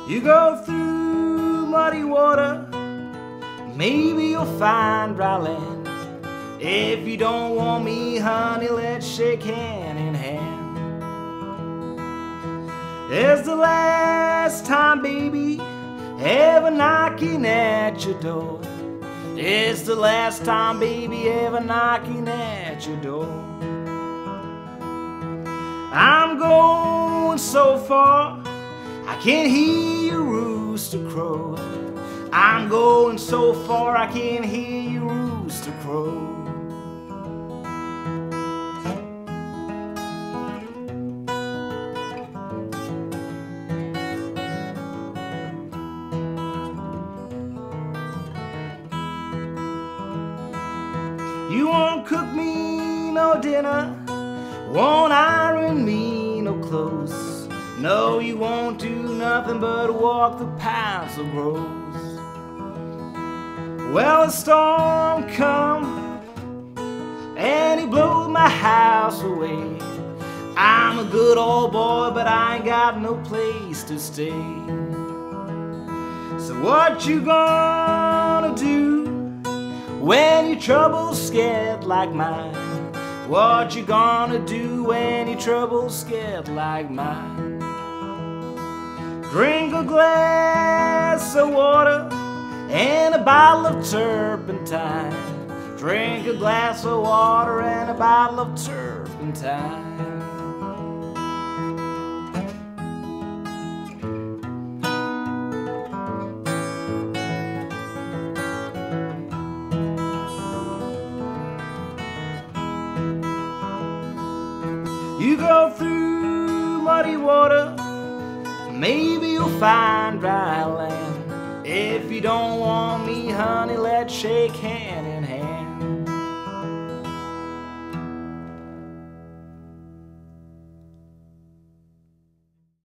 You go through muddy water, maybe you'll find dry land. If you don't want me, honey, let's shake hand in hand. It's the last time, baby, ever knocking at your door. It's the last time, baby, ever knocking at your door. I'm going so far, I can't hear your rooster crow. I'm going so far, I can't hear your rooster crow. You won't cook me no dinner, won't iron me no clothes. No, you won't do nothing but walk the paths of rose. Well, a storm come and he blew my house away. I'm a good old boy, but I ain't got no place to stay. So what you gonna do when your trouble's scared like mine? What you gonna do when your trouble's scared like mine? Drink a glass of water and a bottle of turpentine. Drink a glass of water and a bottle of turpentine. You go through muddy water, maybe you'll find dry land. If you don't want me, honey, let's shake hands.